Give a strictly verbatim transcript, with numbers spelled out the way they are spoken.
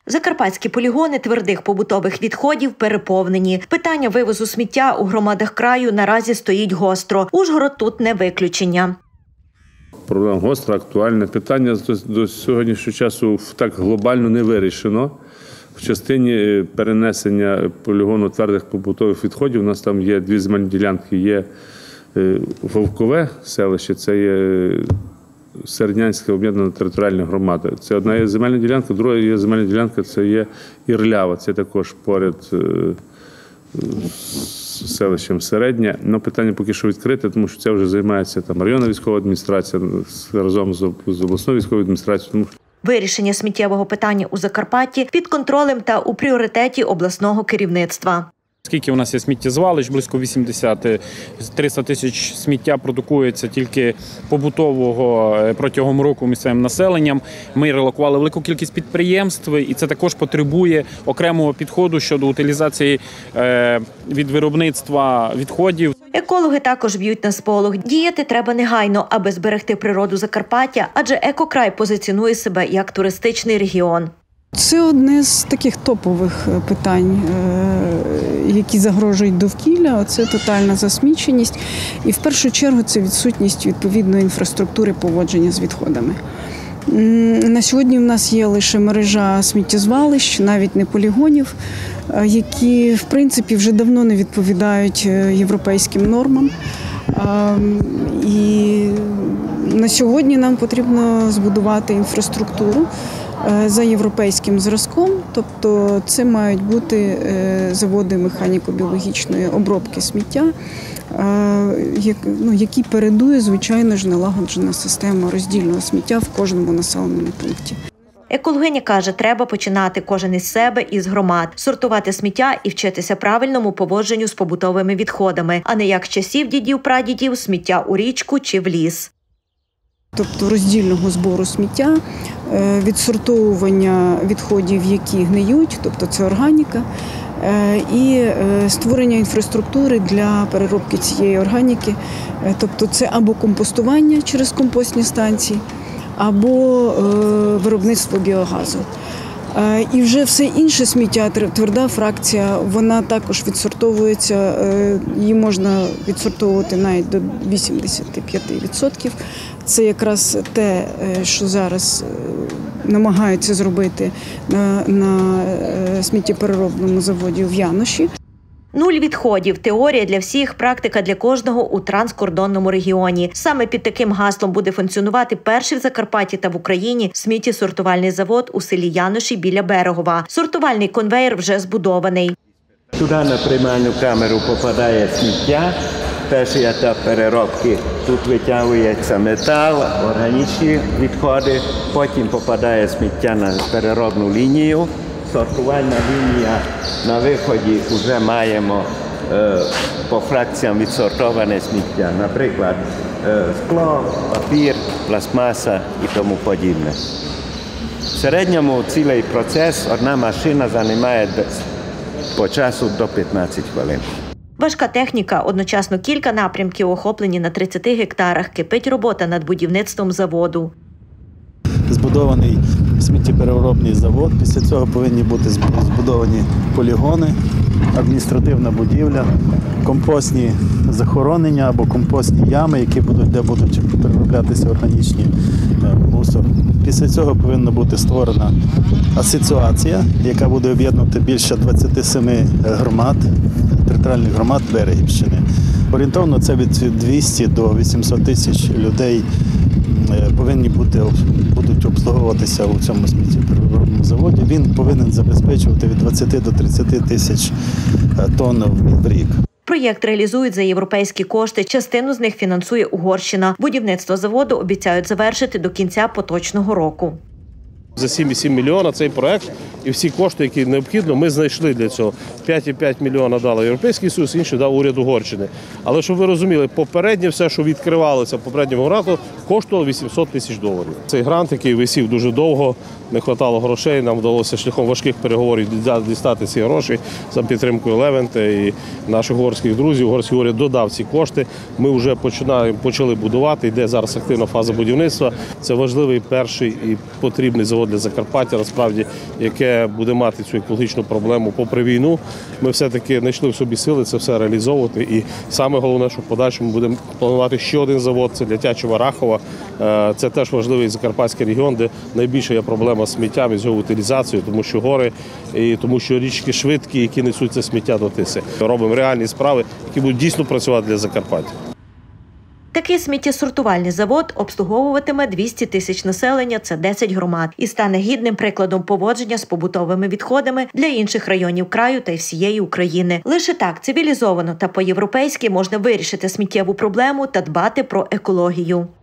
Закарпатські полігони твердих побутових відходів переповнені. Питання вивозу сміття у громадах краю наразі стоїть гостро. Ужгород тут не виключення. Проблема гостра, актуальна. Питання до сьогоднішнього часу так глобально не вирішено. В частині перенесення полігону твердих побутових відходів у нас там є дві земельні ділянки. Є Вовкове селище, це є Середнянська об'єднана територіальна громада. Це одна є земельна ділянка, друга є земельна ділянка, це є Ірлява, це також поряд з селищем Середня. Но питання поки що відкрите, тому що це вже займається там районна військова адміністрація разом з обласною військовою адміністрацією. Вирішення сміттєвого питання у Закарпатті під контролем та у пріоритеті обласного керівництва. Скільки у нас є сміттєзвалищ, близько вісімдесят, триста тисяч сміття продукується тільки побутового протягом року місцевим населенням. Ми релокували велику кількість підприємств, і це також потребує окремого підходу щодо утилізації від виробництва відходів. Екологи також б'ють на сполох. Діяти треба негайно, аби зберегти природу Закарпаття, адже екокрай позиціонує себе як туристичний регіон. Це одне з таких топових питань, які загрожують довкілля. Це тотальна засміченість. І в першу чергу це відсутність відповідної інфраструктури поводження з відходами. На сьогодні в нас є лише мережа сміттєзвалищ, навіть не полігонів, які, в принципі, вже давно не відповідають європейським нормам. І на сьогодні нам потрібно збудувати інфраструктуру за європейським зразком, тобто це мають бути заводи механіко-біологічної обробки сміття, які передує, звичайно ж, налагоджена система роздільного сміття в кожному населеному пункті. Екологиня каже, треба починати кожен із себе і з громад, сортувати сміття і вчитися правильному поводженню з побутовими відходами, а не як з часів дідів-прадідів сміття у річку чи в ліс. Тобто роздільного збору сміття, відсортовування відходів, які гниють, тобто це органіка, і створення інфраструктури для переробки цієї органіки, тобто це або компостування через компостні станції, або виробництво біогазу. І вже все інше сміття, тверда фракція, вона також відсортовується, її можна відсортовувати навіть до вісімдесят п'ять відсотків. Це якраз те, що зараз намагаються зробити на, на сміттєпереробному заводі в Яноші. Нуль відходів – теорія для всіх, практика для кожного у транскордонному регіоні. Саме під таким гаслом буде функціонувати перший в Закарпатті та в Україні сміттєсортувальний завод у селі Яноші біля Берегова. Сортувальний конвеєр вже збудований. Туди на приймальну камеру попадає сміття. Перший етап переробки – тут витягується метал, органічні відходи, потім попадає сміття на переробну лінію. Сортувальна лінія на виході вже маємо е, по фракціям відсортоване сміття, наприклад, е, скло, папір, пластмаса і тому подібне. В середньому цілий процес одна машина займає по часу до п'ятнадцяти хвилин. Важка техніка, одночасно кілька напрямків охоплені на тридцяти гектарах, кипить робота над будівництвом заводу. Збудований сміттєпереробний завод, після цього повинні бути збудовані полігони, адміністративна будівля, компостні захоронення або компостні ями, які будуть, де будуть перероблятися органічні мусор. Після цього повинна бути створена асоціація, яка буде об'єднувати більше двадцяти семи громад, територіальних громад Берегівщини. Орієнтовно це від двохсот до вісімсот тисяч людей повинні бути, будуть обслуговуватися у цьому сміттєпереробному заводі. Він повинен забезпечувати від двадцяти до тридцяти тисяч тонн в рік. Проєкт реалізують за європейські кошти. Частину з них фінансує Угорщина. Будівництво заводу обіцяють завершити до кінця поточного року. За сім цілих сім мільйона цей проект і всі кошти, які необхідно, ми знайшли для цього. п'ять цілих п'ять мільйона дали Європейський Союз, інші дав уряд Угорщини. Але щоб ви розуміли, попереднє все, що відкривалося в попередньому гранту, коштувало вісімсот тисяч доларів. Цей грант, який висів дуже довго, не вистачало грошей, нам вдалося шляхом важких переговорів дістати ці гроші за підтримкою Левента і наших угорських друзів. Угорський уряд додав ці кошти. Ми вже починаємо, почали будувати, йде зараз активна фаза будівництва. Це важливий перший і потрібний завод для Закарпаття, насправді, яке буде мати цю екологічну проблему попри війну. Ми все-таки знайшли в собі сили це все реалізовувати. І саме головне, що в подальшому будемо планувати ще один завод, це для Тячева-Рахова. Це теж важливий закарпатський регіон, де найбільша є проблема з сміттям і з його утилізацією, тому що гори і тому що річки швидкі, які несуть це сміття до Тиси. Робимо реальні справи, які будуть дійсно працювати для Закарпаття. Такий сміттєсортувальний завод обслуговуватиме двісті тисяч населення, це десять громад, і стане гідним прикладом поводження з побутовими відходами для інших районів краю та й всієї України. Лише так цивілізовано та по-європейськи можна вирішити сміттєву проблему та дбати про екологію.